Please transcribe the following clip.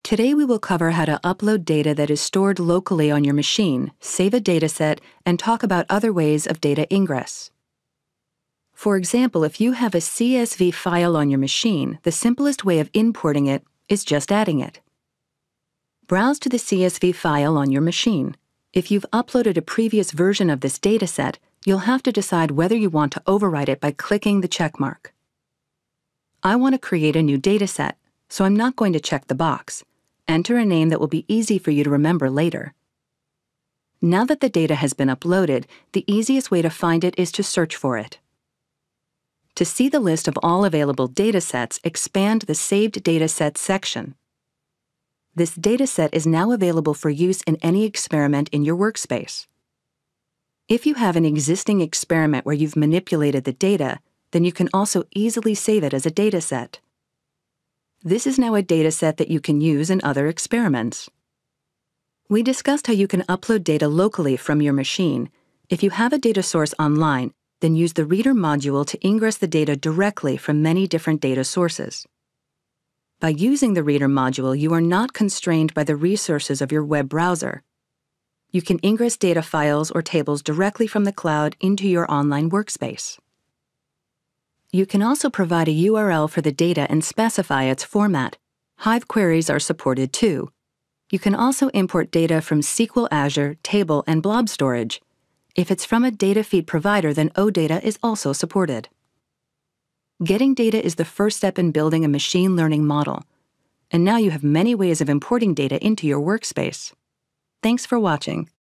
Today we will cover how to upload data that is stored locally on your machine, save a dataset, and talk about other ways of data ingress. For example, if you have a CSV file on your machine, the simplest way of importing it is just adding it. Browse to the CSV file on your machine. If you've uploaded a previous version of this dataset, you'll have to decide whether you want to overwrite it by clicking the checkmark. I want to create a new dataset, so I'm not going to check the box. Enter a name that will be easy for you to remember later. Now that the data has been uploaded, the easiest way to find it is to search for it. To see the list of all available datasets, expand the Saved Datasets section. This dataset is now available for use in any experiment in your workspace. If you have an existing experiment where you've manipulated the data, then you can also easily save it as a dataset. This is now a dataset that you can use in other experiments. We discussed how you can upload data locally from your machine. If you have a data source online, then use the Reader module to ingress the data directly from many different data sources. By using the Reader module, you are not constrained by the resources of your web browser. You can ingress data files or tables directly from the cloud into your online workspace. You can also provide a URL for the data and specify its format. Hive queries are supported too. You can also import data from SQL, Azure, table, and blob storage. If it's from a data feed provider, then OData is also supported. Getting data is the first step in building a machine learning model. And now you have many ways of importing data into your workspace. Thanks for watching.